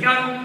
go.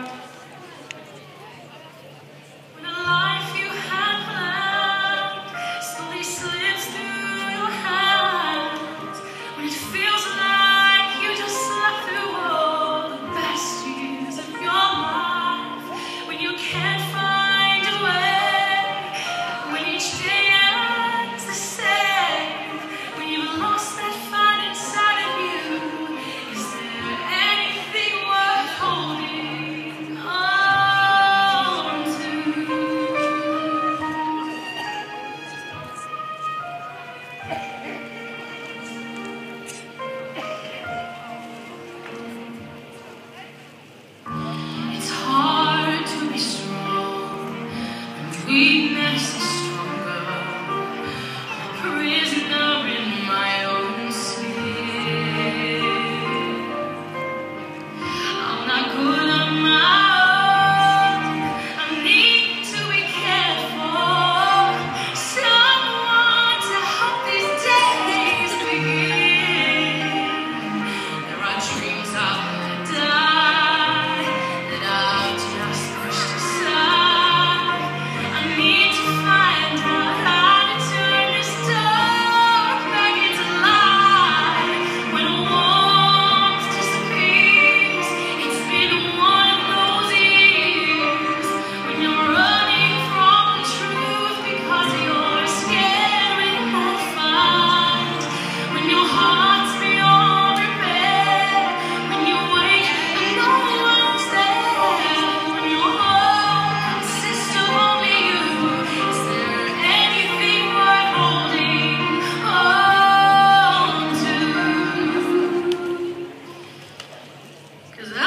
Weakness is stronger. I'm a prisoner in my own skin. I'm not good on my own. I need to be cared for. Someone to help these days begin. There are dreams I wanna die that I've just pushed aside. Need to find out how to turn this dark back into light. When warmth disappears, it's been one of those years when you're running from the truth because you're scared we won't find. When your heart's beyond repair, when you wake and no one's there, when your heart consists of only you. Cause